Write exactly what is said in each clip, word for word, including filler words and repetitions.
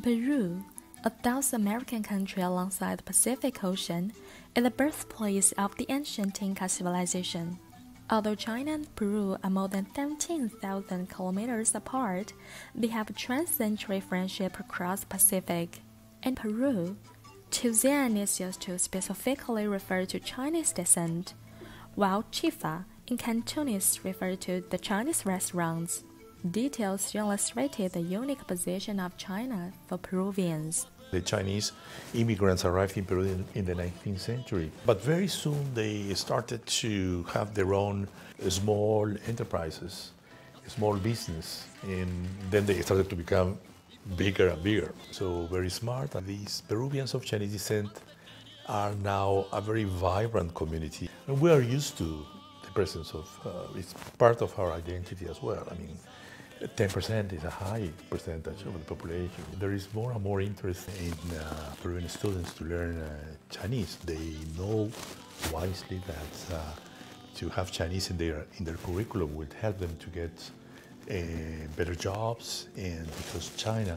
Peru, a South American country alongside the Pacific Ocean, is the birthplace of the ancient Inca civilization. Although China and Peru are more than seventeen thousand kilometers apart, they have a trans-century friendship across the Pacific. In Peru, Tuzian is used to specifically refer to Chinese descent, while Chifa in Cantonese refer to the Chinese restaurants. Details illustrated the unique position of China for Peruvians. The Chinese immigrants arrived in Peru in, in the nineteenth century, but very soon they started to have their own small enterprises, small business, and then they started to become bigger and bigger. So very smart. And these Peruvians of Chinese descent are now a very vibrant community, and we are used to the presence of, uh, it's part of our identity as well. I mean, ten percent is a high percentage of the population. There is more and more interest in uh, Peruvian students to learn uh, Chinese. They know wisely that uh, to have Chinese in their, in their curriculum would help them to get uh, better jobs, and because China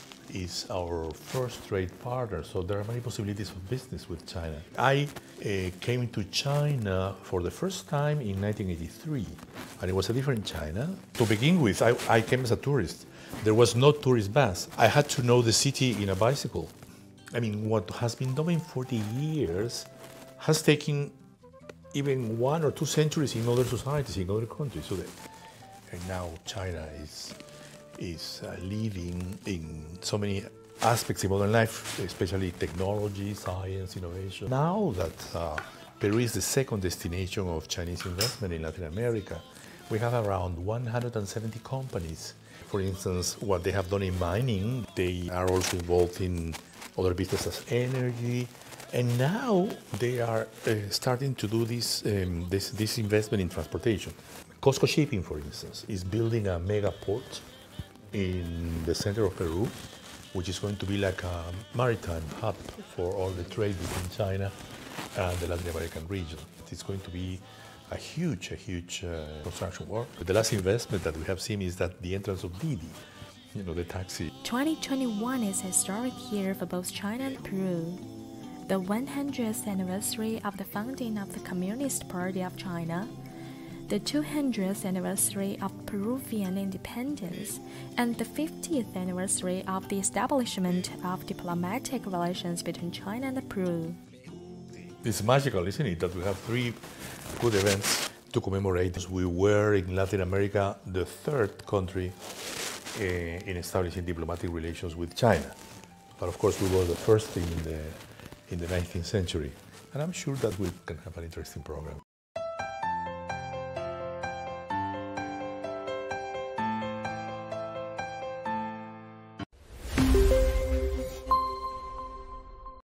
is our first trade partner, so there are many possibilities of business with China. I uh, came to China for the first time in nineteen eighty-three, and it was a different China. To begin with, I, I came as a tourist. There was no tourist bus. I had to know the city in a bicycle. I mean, what has been done in forty years has taken even one or two centuries in other societies, in other countries. So that, and now China is is uh, leading in so many aspects of modern life, especially technology, science, innovation. Now that uh, Peru is the second destination of Chinese investment in Latin America, we have around one hundred seventy companies. For instance, what they have done in mining, they are also involved in other businesses, energy, and now they are uh, starting to do this, um, this, this investment in transportation. Costco Shipping, for instance, is building a mega port in the center of Peru, which is going to be like a maritime hub for all the trade between China and the Latin American region. It's going to be a huge, a huge uh, construction work. The last investment that we have seen is that the entrance of Didi, you know, the taxi. twenty twenty-one is a historic year for both China and Peru. The one hundredth anniversary of the founding of the Communist Party of China, the two hundredth anniversary of Peruvian independence, and the fiftieth anniversary of the establishment of diplomatic relations between China and Peru. It's magical, isn't it, that we have three good events to commemorate. We were in Latin America the third country uh, in establishing diplomatic relations with China. But of course we were the first in the, in the nineteenth century. And I'm sure that we can have an interesting program.